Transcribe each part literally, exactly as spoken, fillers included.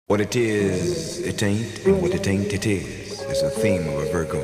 What it is, it ain't, and what it ain't, it is, is the theme of a Virgo.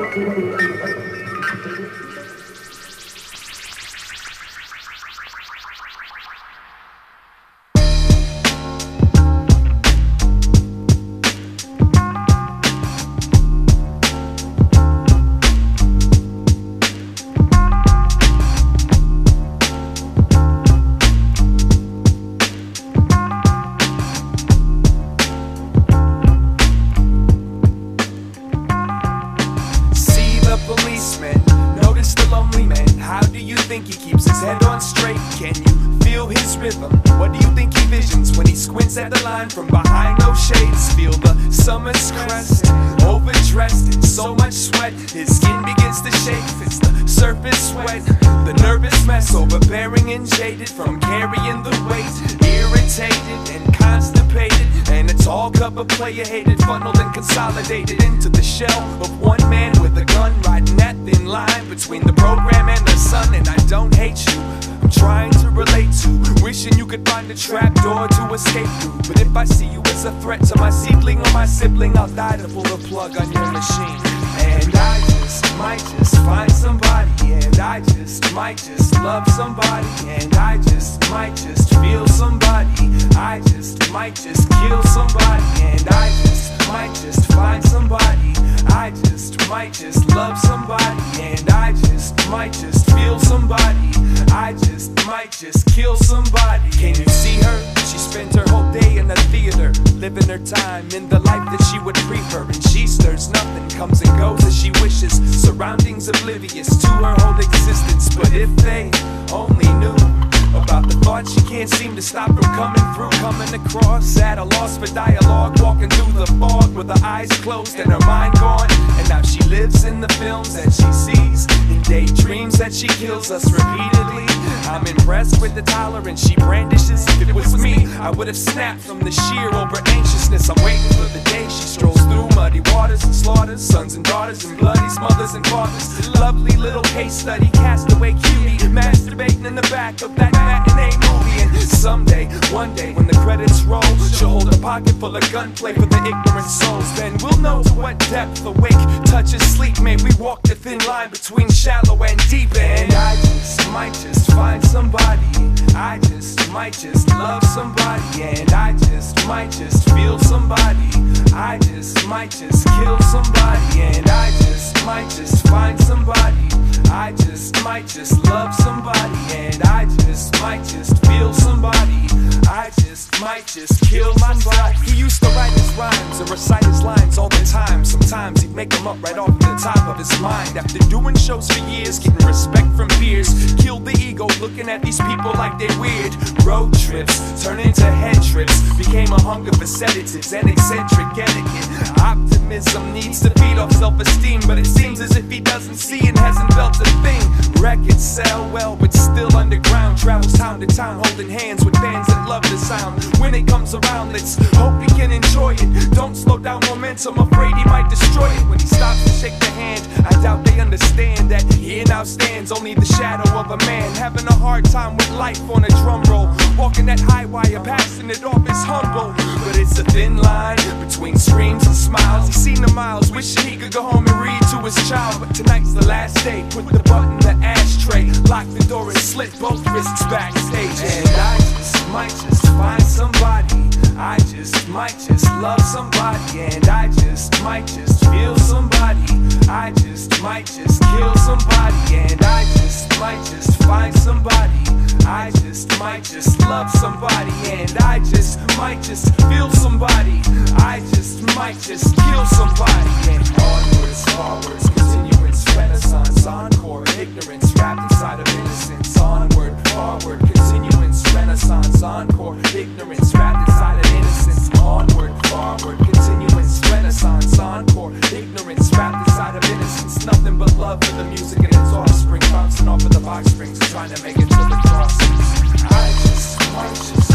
Think he keeps his head on straight? Can you feel his rhythm? What do you think he visions when he squints at the line from behind those shades? Feel the summer's crest, overdressed in so much sweat. His skin begins to shake, it's the surface sweat. The nervous mess, overbearing and jaded from carrying the weight. Irritated and constipated, and a tall cup of player hated, funneled and consolidated into the shell of one man with a gun, riding that thin line between the program and the sun. And I don't hate you, I'm trying to relate to, wishing you could find a trap door to escape through. But if I see you as a threat to my seedling or my sibling, I'll die to pull the plug on your machine. And I just might just find somebody, and I just might just love somebody, and I just might just feel somebody, I just might just kill somebody, and I just might just find somebody, I just might just love somebody, and I just might just feel somebody, I just might just kill somebody. Can you see her? She spends her whole day in the theater, living her time in the life that she would prefer, and she stirs nothing, comes and goes as she wishes, surroundings oblivious to her whole existence. But if they only knew about the thoughts she can't seem to stop from coming through, coming across at a loss for dialogue, walking through the fog with her eyes closed and her mind gone. And now she lives in the films that she sees, in daydreams that she kills us repeatedly. I'm impressed with the tolerance she brandishes. If it was me, I would have snapped from the sheer over anxiousness. I'm waiting for the day she strolls through muddy waters and slaughters sons and daughters and bloody mothers and fathers. Lovely little case study, castaway cutie, masturbating in the back of that matinee movie. And someday, one day, when the credits roll, she'll hold a pocket full of gunplay for the ignorant souls. Then we'll know to what depth awake touches sleep. May we walk the thin line between shallow and deep. And I just might just find somebody, I just might just love somebody, and I just might just feel somebody, I just might just kill somebody, and I just might just find somebody, I just might just love somebody, and I just might just feel somebody, I just might just kill somebody. He used to write his rhymes and recite his lines all the time. Sometimes he'd make them up right off the top of his mind. After doing shows for years, getting respect from peers, killed the ego looking at these people like they're weird. Road trips turn into head trips, became a hunger for sedatives and eccentric etiquette. Optimism needs to feed off self-esteem, but it seems as if he doesn't see and hasn't felt a thing. Records sell well, but still underground, travels town to town holding hands with fans that love the sound. When it comes around, let's hope he can enjoy it. Don't slow down momentum, afraid he might destroy it. When he stops to shake the hand, I doubt they understand that here now stands only the shadow of a man, having a hard time with life on a drum roll, walking that high wire, passing it off as humble. But it's a thin line between screams and smiles. He's seen the miles, wishing he could go home and read to his child. But tonight's the last day, put the button in the ashtray, lock the door and slit both wrists backstage. And I just might just find somebody, I just might just love somebody, and I just might just feel somebody, I just might just kill somebody, and I just might just find somebody, I just might just love somebody, and I just might just feel somebody, I just might just kill somebody. And onwards, forwards, continuance, renaissance, encore, ignorance wrapped inside of innocence. Onward, forward, continuance, renaissance, encore, ignorance wrapped inside of innocence. Onward, forward, continuance, renaissance, encore, ignorance wrapped inside of innocence. Nothing but love for the music and its offspring, bouncing off of the box springs, trying to make it to the crossings. I just might just,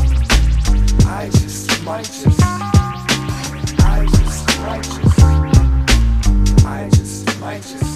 I just might just, I just might just, I just might just